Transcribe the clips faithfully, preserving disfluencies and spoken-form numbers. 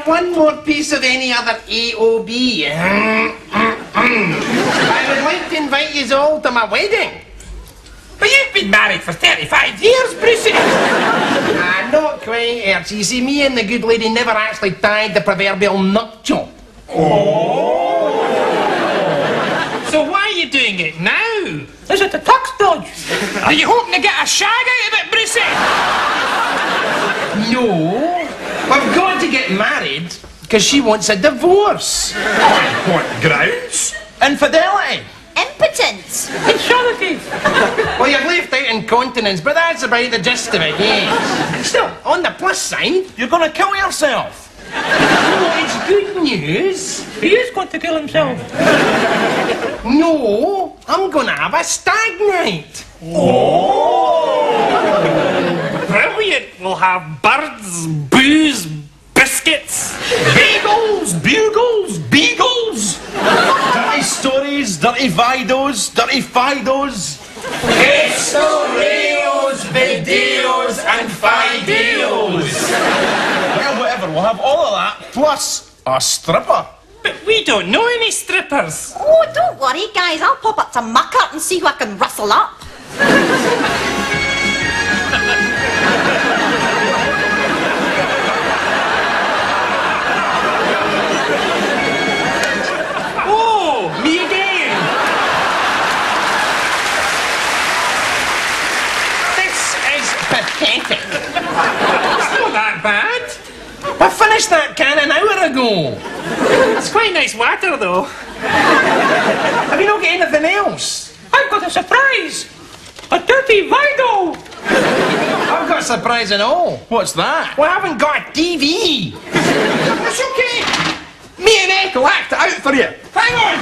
one more piece of any other A O B. I would like to invite you all to my wedding. But you've been married for thirty-five years, Brucie. Ah, not quite, Erchie. You see, me and the good lady never actually tied the proverbial nuptial. Oh. So why are you doing it now? Is it a tax dodge? Are you hoping to get a shag out of it, Brucie? No. I've got to get married because she wants a divorce. On what grounds? Infidelity. Impotence. Insanity. Well, you've left out incontinence, but that's about the gist of it, yes. Still, on the plus side, you're going to kill yourself. Oh, it's good news. He is going to kill himself. No, I'm going to have a stag night. Oh! Brilliant. We'll have birds, booze, biscuits, bagels, bugles, beagles. Dirty stories, dirty vidos, dirty fidos. Historios, videos, and fideos. Well, whatever, we'll have all of that, plus a stripper. But we don't know any strippers. Oh, don't worry, guys. I'll pop up to Muckert and see who I can rustle up. Oh, me again. This is pathetic. It's not that bad. I finished that can an hour ago. It's quite nice water, though. Have you not got anything else? I've got a surprise. A dirty vido. I've got a surprise and all. What's that? We haven't got a T V. That's okay. Me and Ed will act it out for you. Hang on.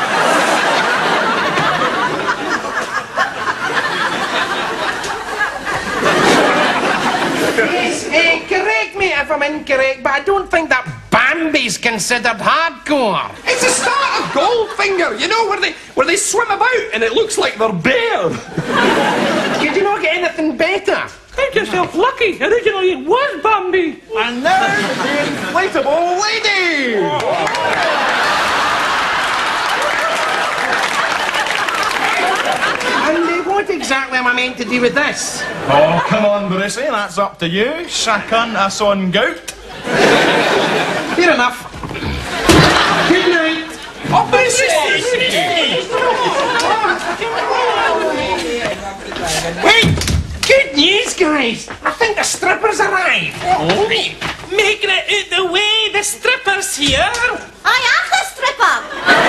Yes, uh, correct me if I'm incorrect, but I don't think that Bambi's considered hardcore. It's a start of Goldfinger, you know, where they where they swim about and it looks like they're bare. Could you not get anything better? Count yourself lucky. Originally it was Bambi. And now the inflatable lady. And uh, what exactly am I meant to do with this? Oh, come on, Brucie, that's up to you. Chacun a son gout. Fair enough. Good night. Oh, Brucie! Wait! Good news, guys! I think the strippers arrived. Oh. Maigret, out the way. The stripper's here. I am the stripper.